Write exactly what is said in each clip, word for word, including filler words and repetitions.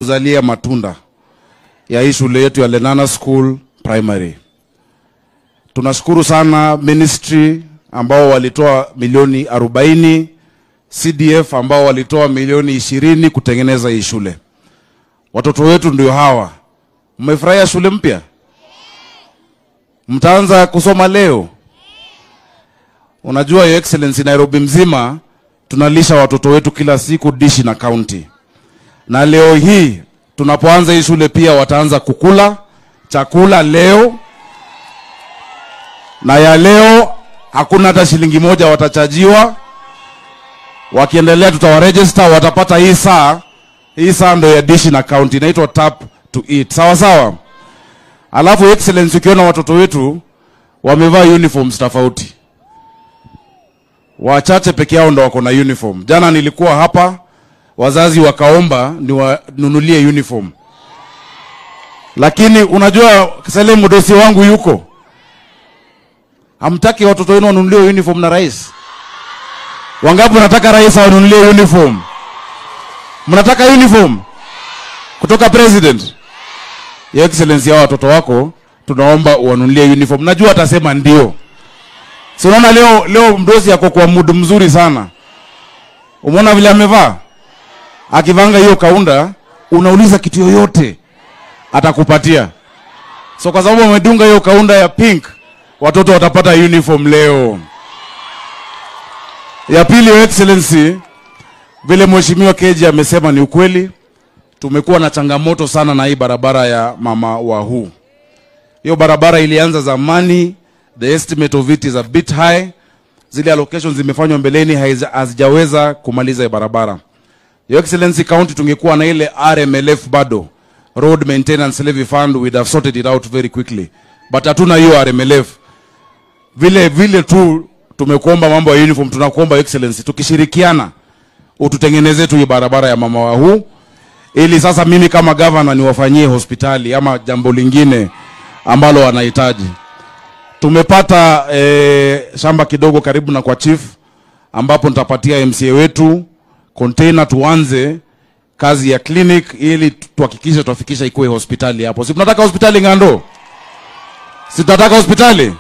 kuzalia matunda ya hii shule yetu ya Lenana School Primary. Tunashukuru sana ministry ambao walitoa milioni arobaini, C D F ambao walitoa milioni ishirini kutengeneza hii shule. Watoto wetu ndio hawa. Mmefurahia shule mpya? Mtaanza kusoma leo? Unajua, Your Excellency, Nairobi mzima tunalisha watoto wetu kila siku dishi na county. Na leo hii tunapoanza hii shule pia wataanza kukula chakula leo. Na ya leo hakuna hata shilingi moja watachajiwa. Wakiendelea tutawaregister, watapata hii saa. Hii saa ndio ya dishi na county, inaitwa tap to eat. Sawa sawa. Alafu Excellency, ukiona watoto wetu wamevaa uniforms tofauti. Wachache peke yao ndio wako na uniform. Jana nilikuwa hapa, wazazi wakaomba niwanunulie uniform. Lakini unajua Sele mdosi wangu yuko. Hamtaki watoto wenu wanunulie uniform na rais? Wangapi wanataka rais awanunulie uniform? Mnataka uniform kutoka president? Your Excellency, hao watoto wako tunaomba uwanunulie uniform. Najua atasema ndio. Si unaona leo leo mdosi yako kwa mood mzuri sana. Umeona vile amevaa? Akivanga hiyo kaunda, unauliza kitu yoyote atakupatia. So kwa sababu amedunga hiyo kaunda ya pink, watoto watapata uniform leo. Ya pili, Your Excellency, vile Mheshimiwa Keji amesema ni ukweli. Tumekuwa na changamoto sana na hii barabara ya mama wa huu. Hiyo barabara ilianza zamani, the estimate of it is a bit high. Zile allocations zimefanywa mbeleni hazijaweza kumaliza hii barabara. Your Excellency, county tungekuwa na ile R M L F bado, Road Maintenance Levy Fund, we'd have sorted it out very quickly. But hatuna hiyo R M L F. Vile vile tu tumekuomba mambo ya uniform, tunakuomba Your Excellency, tukishirikiana ututengeneze tu hii barabara ya mama wa huu, ili sasa mimi kama governor niwafanyie hospitali ama jambo lingine ambalo wanahitaji. Tumepata e, shamba kidogo karibu na kwa chief, ambapo nitapatia M C A wetu container tuanze kazi ya clinic, ili tuhakikishe tuafikisha ikuwe hospitali hapo. Si tunataka hospitali Ngando? Si tunataka hospitali?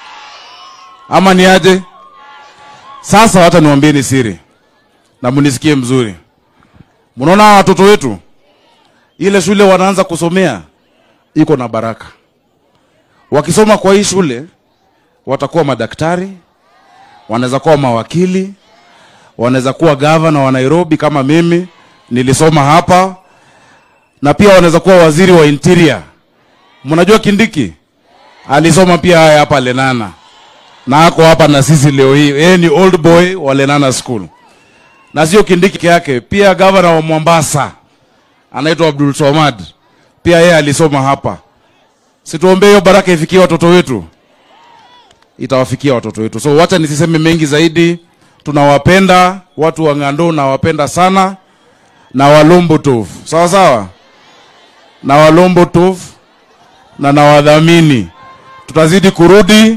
Ama ni aje? Sasa hata niwaambieni siri na munisikie mzuri. Mnaona watoto wetu ile shule wanaanza kusomea iko na baraka. Wakisoma kwa hii shule watakuwa madaktari, wanaweza kuwa mawakili, wanaweza kuwa governor wa Nairobi kama mimi nilisoma hapa, na pia wanaweza kuwa waziri wa interior. Mnajua Kindiki alisoma pia haya hapa Lenana, na ako hapa na sisi leo hii. Yeye ni old boy wa Lenana School. Na sio Kindiki yake, pia governor wa Mombasa anaitwa Abdul Somad, pia yeye alisoma hapa. Situombe hiyo baraka ifikie watoto wetu, itawafikia watoto wetu. So wacha nisiseme mengi zaidi. Tunawapenda watu wa Ngando, na wapenda sana, na walombo tofu. Sawa sawa? Na walombo tofu na na wadhamini. Tutazidi kurudi.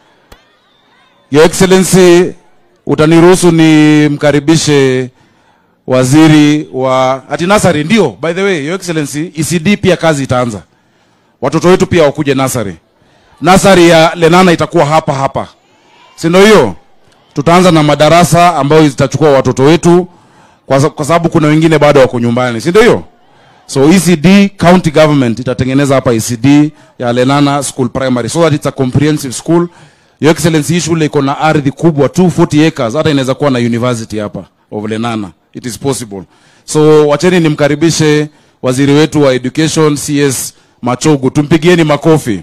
Your Excellency, utaniruhusu ni mkaribishe waziri wa ati nasari. Ndio, by the way, Your Excellency, E C D pia kazi itaanza. Watoto wetu pia wakuje nasari. Nasari ya Lenana itakuwa hapa hapa. Si ndio hiyo? Tutaanza na madarasa ambayo zitachukua watoto wetu, kwa, kwa sababu kuna wengine bado wako nyumbani. Si ndio hiyo? So E C D county government itatengeneza hapa E C D ya Lenana School Primary, so that it's a comprehensive school. Your Excellency, hii shule iko na ardhi kubwa two hundred forty acres, hata inaweza kuwa na university hapa of Lenana. It is possible. So wacheni nimkaribishe waziri wetu wa education C S Machogu. Tumpigieni makofi.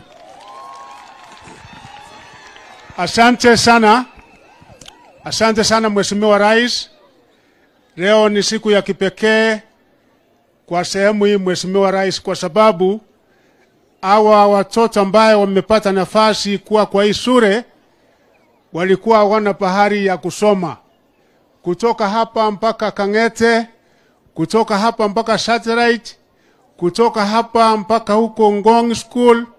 Asante sana. Asante sana Mheshimiwa Rais. Leo ni siku ya kipekee kwa sehemu hii Mheshimiwa Rais, kwa sababu hawa watoto ambao wamepata nafasi kuwa kwa hii shule walikuwa wana bahari ya kusoma. Kutoka hapa mpaka Kangete, kutoka hapa mpaka Satellite, kutoka hapa mpaka huko Ngong School,